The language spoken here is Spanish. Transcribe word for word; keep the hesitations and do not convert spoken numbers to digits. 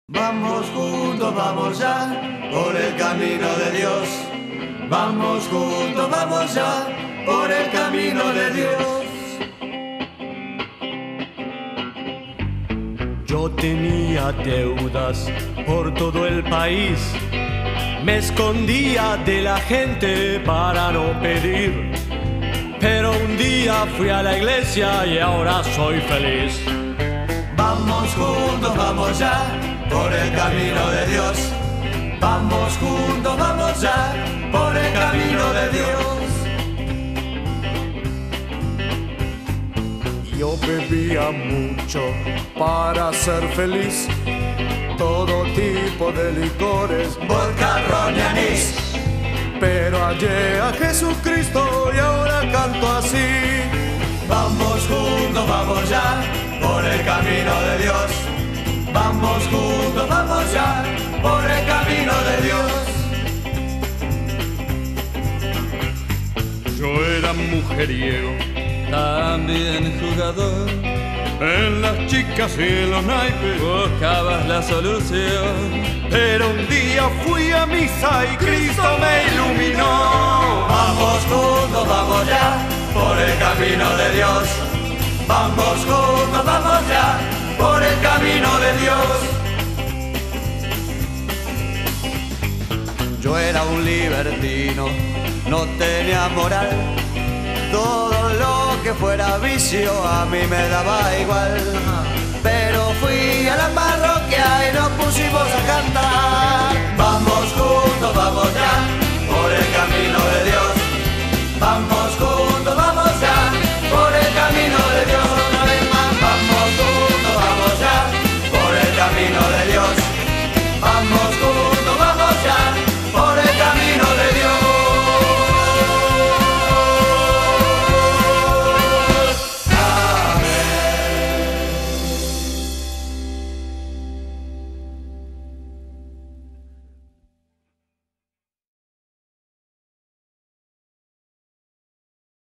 Vamos juntos, vamos ya, por el camino de Dios. Vamos juntos, vamos ya, por el camino de Dios. Yo tenía deudas por todo el país. Me escondía de la gente para no pedir. Pero un día fui a la iglesia y ahora soy feliz. Vamos juntos, vamos ya, por el camino de Dios. Vamos juntos, vamos ya, por el camino de Dios. Yo bebía mucho para ser feliz, todo tipo de licores, vodka, ron y anís. Pero hallé a Jesucristo y ahora canto así. Vamos juntos, vamos ya, por el camino de Dios. Vamos juntos, vamos ya, por el camino de Dios. Yo era mujeriego, también jugador. En las chicas y en los naipes buscabas la solución. Pero un día fui a misa y Cristo me iluminó. Vamos juntos, vamos ya, por el camino de Dios. Vamos juntos, vamos ya, por el camino de Dios. Yo era un libertino, no tenía moral. Todo lo que fuera vicio a mí me daba igual. Pero fui a la parroquia